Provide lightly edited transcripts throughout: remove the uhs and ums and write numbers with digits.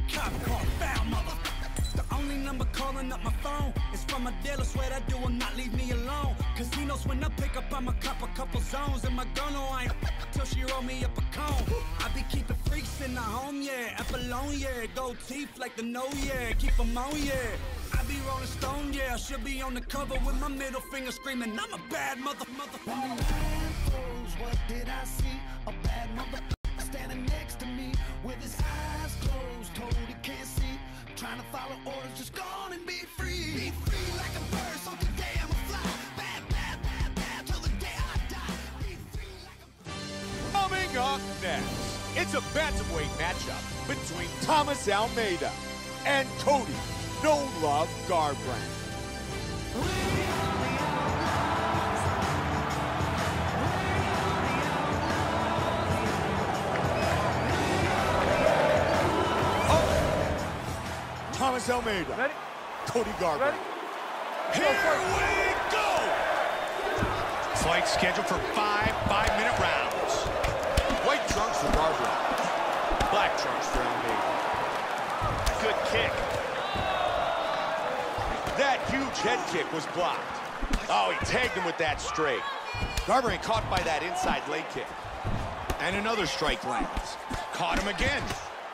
Cop car found, mother. The only number calling up my phone is from a dealer. Swear that dude will not leave me alone. Cause he knows when I pick up, I'ma cop a couple zones. And my girl know I ain't till she roll me up a cone. I be keeping freaks in the home, yeah. Apolone, yeah. Gold teeth like the no, yeah. Keep them on, yeah. I be rolling stone, yeah. I should be on the cover with my middle finger screaming, I'm a bad mother. What did I see? A bad mother standing next to me with his eyes closed, told he can't see. Trying to follow orders, just go on and be free. Be free like a bird, so today I'ma fly. Bad, bad, bad, bad, till the day I die. Be free like a bird. Coming up next, it's a bantamweight matchup between Thomas Almeida and Cody "No Love" Garbrandt. Thomas Almeida. Ready? Cody Garbrandt. Ready? Here we go! Fight scheduled for 5 5-minute rounds. White trunks for Garbrandt. Black trunks for Almeida. Good kick. That huge head kick was blocked. Oh, he tagged him with that straight. Garbrandt caught by that inside leg kick. And another strike lands. Caught him again.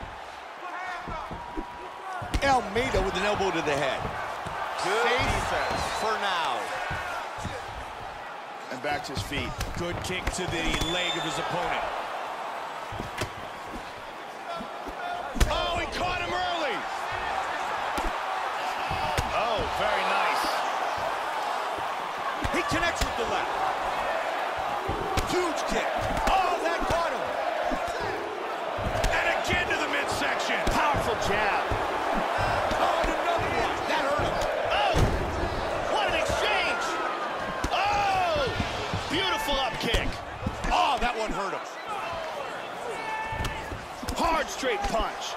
Almeida with an elbow to the head. Good Safe defense for now. And back to his feet. Good kick to the leg of his opponent. Oh, he caught him early. Oh, very nice. He connects with the left. Huge kick. Oh, that caught him. And again to the midsection. Powerful jab. Oh, and another one. That hurt him. Oh, what an exchange. Oh, beautiful up kick. Oh, that one hurt him. Hard straight punch.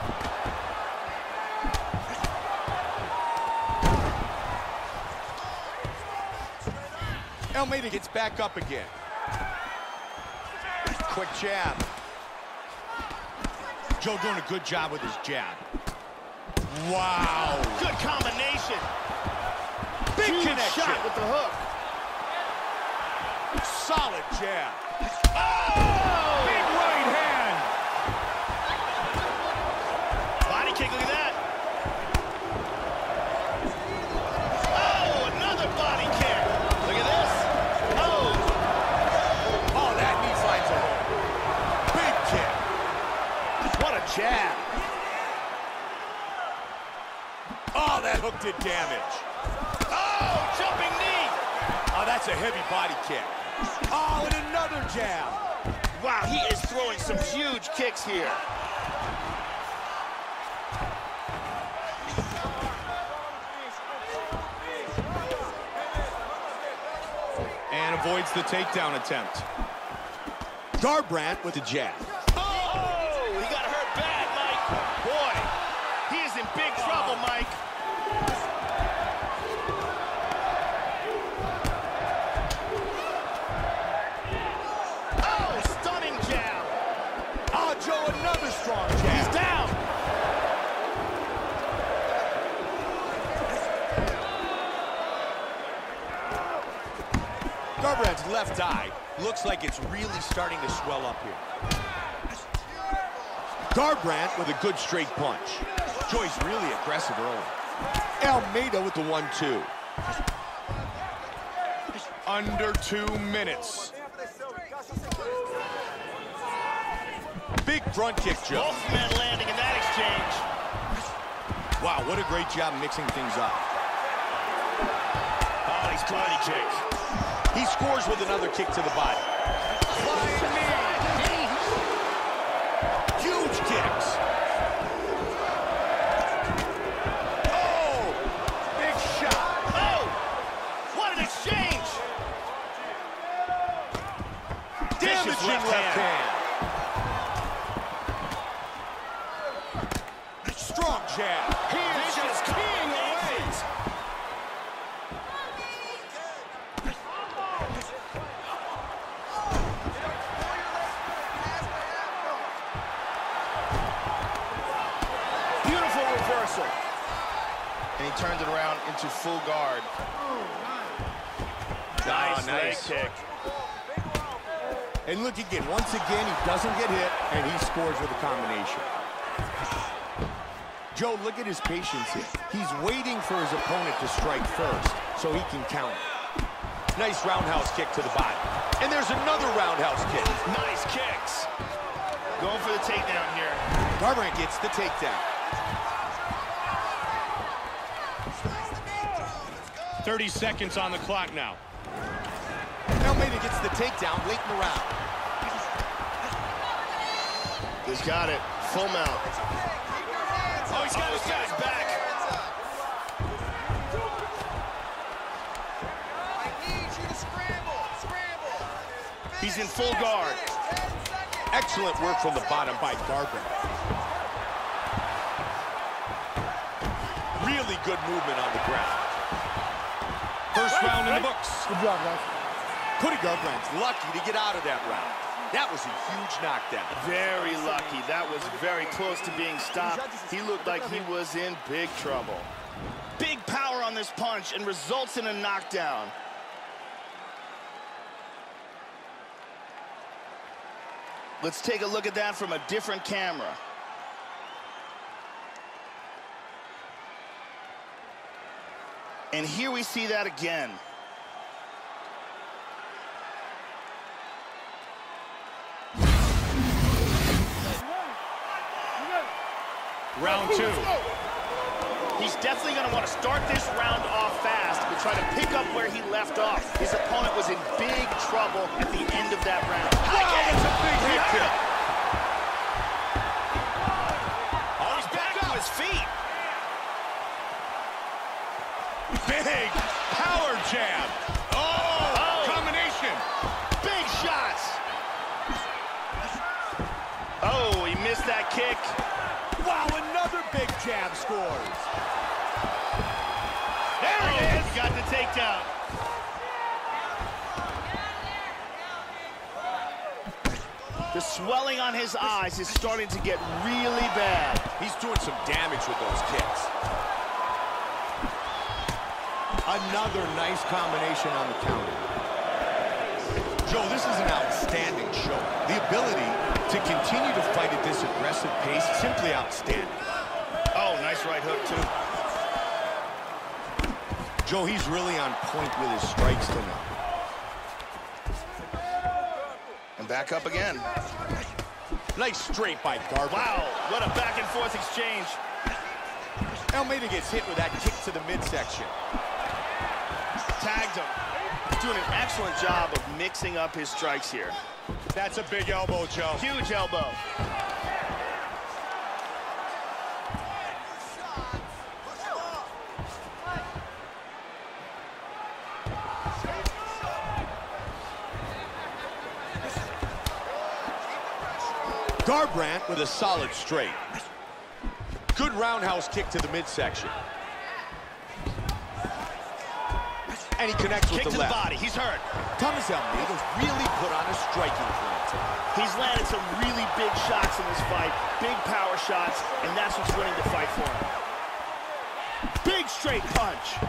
Almeida gets back up again. Quick jab. Joe doing a good job with his jab. Wow. Good combination. Big Huge connection. shot with the hook. Solid jab. Oh! Big right hand. Body kick, look at that. Oh, another body kick. Look at this. Oh. Oh, that knee finds a hole. Big kick. What a jab. Oh, that hook did damage. Oh, jumping knee. Oh, that's a heavy body kick. Oh, and another jab. Wow, he is throwing some huge kicks here. And avoids the takedown attempt. Garbrandt with the jab. Oh, he got hurt bad, Mike. Boy, he is in big trouble, Mike. Oh, stunning jab. Oh, Joe, another strong jab. He's down. Garbrandt's left eye looks like it's really starting to swell up here. Garbrandt with a good straight punch. Joy's really aggressive early. Almeida with the 1-2. Under 2 minutes. Big front kick, Joe. Both men landing in that exchange. Wow, what a great job mixing things up. Oh, he's body kick. He scores with another kick to the body. Flying knee. Huge kicks. Oh, big shot. Oh, what an exchange. Damaging left hand. Strong jab. He is just keying away. into full guard. Nice leg kick. And look again, once again, he doesn't get hit, and he scores with a combination. Joe, look at his patience here. He's waiting for his opponent to strike first so he can counter. Nice roundhouse kick to the body. And there's another roundhouse kick. Nice kicks. Going for the takedown here. Garbrandt gets the takedown. 30 seconds on the clock now. Almeida gets the takedown late in the round. He's got it. Full mount. Oh, he's got his back. He's in full guard. Excellent work from the bottom by Garbrandt. Really good movement on the ground. First round in the books. Good job, guys. Cody Garbrandt's lucky to get out of that round. That was a huge knockdown. Very lucky. That was very close to being stopped. He looked like he was in big trouble. Big power on this punch and results in a knockdown. Let's take a look at that from a different camera. And here we see that again. Round two. He's definitely going to want to start this round off fast and try to pick up where he left off. His opponent was in big trouble at the end of that round. Wow, that's a big hit kick. Oh, he's back to his feet. Big power jab. Oh, combination. Big shots. Oh, he missed that kick. Wow, another big jab scores. There it is. He got the takedown. The swelling on his eyes is starting to get really bad. He's doing some damage with those kicks. Another nice combination on the counter. Joe, this is an outstanding show. The ability to continue to fight at this aggressive pace, simply outstanding. Oh, nice right hook, too. Joe, he's really on point with his strikes tonight. And back up again. Nice straight by Garbrandt. Wow, what a back-and-forth exchange. Almeida gets hit with that kick to the midsection. Tagged him. Doing an excellent job of mixing up his strikes here. That's a big elbow, Joe. Huge elbow. Garbrandt with a solid straight. Good roundhouse kick to the midsection. And he connects with the left. Kick to the body. He's hurt. Thomas Almeida's really put on a striking clinic tonight. He's landed some really big shots in this fight. Big power shots, and that's what's winning the fight for him. Big straight punch.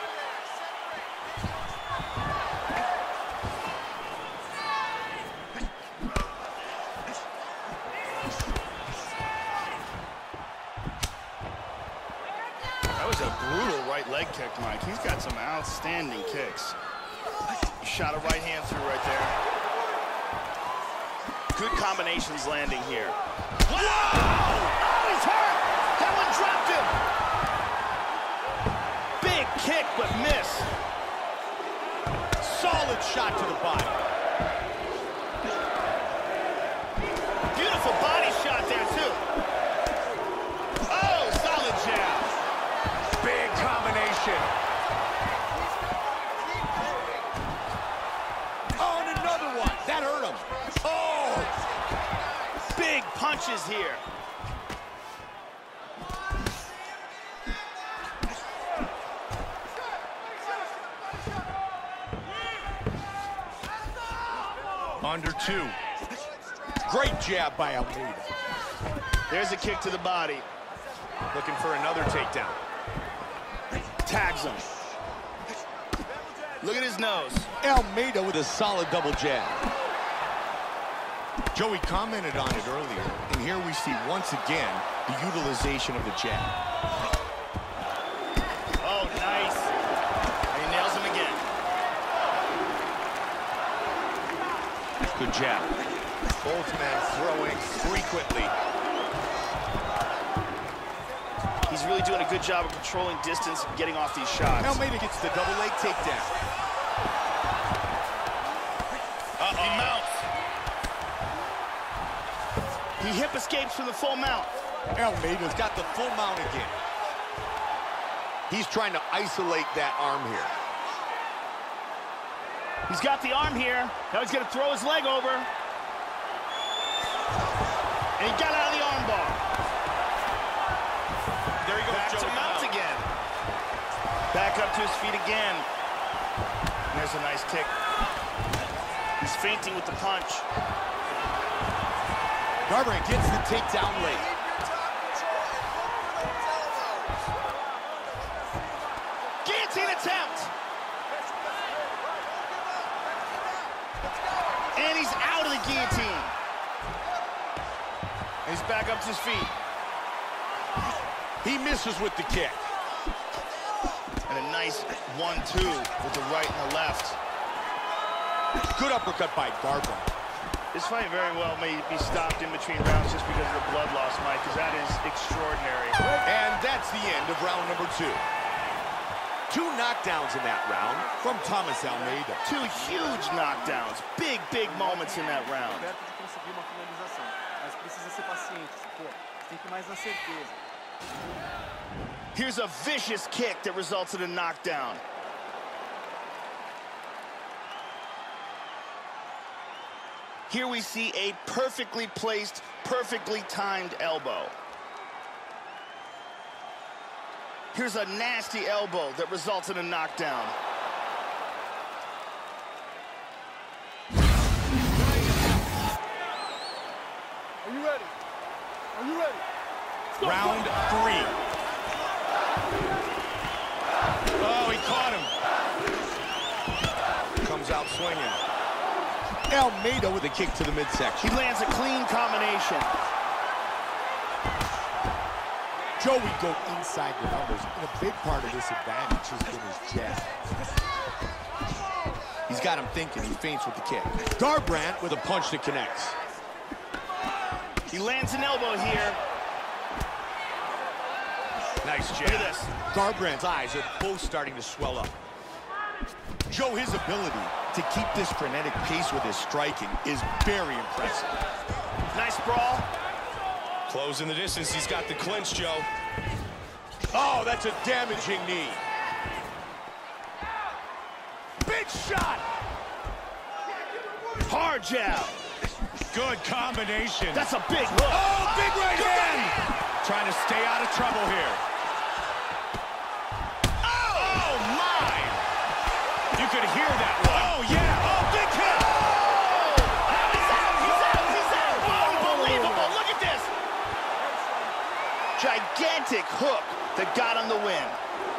That was a brutal right leg kick, Mike. He's got some outstanding kicks. Shot a right hand through right there. Good combinations landing here. Wow! Oh, he's hurt! That one dropped him! Big kick, but miss. Solid shot to the body. Beautiful body shot there, too. Oh, solid jab. Big combination. Oh, and another one. That hurt him. Oh! Big punches here. Under two. Great jab by Almeida. There's a kick to the body. Looking for another takedown. tags him. Look at his nose. Almeida with a solid double jab. Joey commented on it earlier, and here we see once again the utilization of the jab. Oh, nice. And he nails him again. Good jab. Both men throwing frequently. He's really doing a good job of controlling distance and getting off these shots. Almeida gets the double leg takedown. He mounts. He hip escapes from the full mount. Almeida's got the full mount again. He's trying to isolate that arm here. He's got the arm here. Now he's going to throw his leg over. And he got out of the arm bar. There he goes, back to mount again. Back up to his feet again. And there's a nice kick. He's feinting with the punch. Garbrandt gets the takedown late. Guillotine attempt. And he's out of the guillotine. And he's back up to his feet. He misses with the kick. And a nice 1-2 with the right and the left. Good uppercut by Garbrandt. This fight very well may be stopped in between rounds just because of the blood loss, Mike, because that is extraordinary. And that's the end of round number 2. 2 knockdowns in that round from Thomas Almeida. 2 huge knockdowns. Big, big moments in that round. Here's a vicious kick that results in a knockdown. Here we see a perfectly placed, perfectly timed elbow. Here's a nasty elbow that results in a knockdown. Are you ready? Are you ready? Round 3. Oh, he caught him. Comes out swinging. Almeida with a kick to the midsection. He lands a clean combination. Joey go inside the numbers, and a big part of this advantage has been his jab. He's got him thinking. He feints with the kick. Garbrandt with a punch that connects. He lands an elbow here. Nice jab. Look at this. Garbrandt's eyes are both starting to swell up. Joe, his ability to keep this frenetic pace with his striking is very impressive. Nice sprawl. Closing the distance. He's got the clinch, Joe. Oh, that's a damaging knee. Big shot. Hard jab. Good combination. That's a big hook. Oh, big right hand. Trying to stay out of trouble here. Oh, my. You could hear that one. Oh, yeah. Oh, big hit. He's out. He's out. He's out. Unbelievable. Look at this. Gigantic hook that got him the win.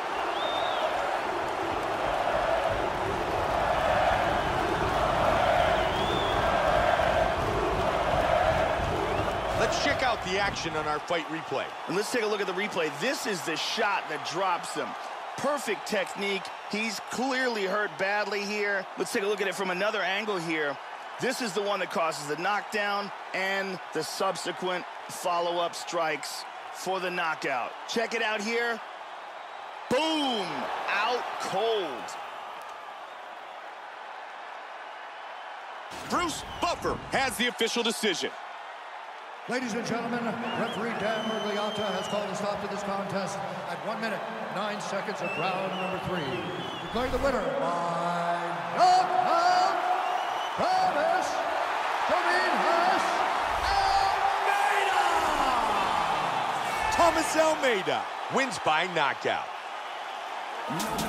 Let's check out the action on our fight replay. And let's take a look at the replay. This is the shot that drops him. Perfect technique. He's clearly hurt badly here. Let's take a look at it from another angle here. This is the one that causes the knockdown and the subsequent follow-up strikes for the knockout. Check it out here. Boom! Out cold. Bruce Buffer has the official decision. Ladies and gentlemen, referee Dan Murgliata has called a stop to this contest at 1 minute, 9 seconds of round number 3. Declaring the winner by knockout, Thomas Almeida! Thomas Almeida wins by knockout.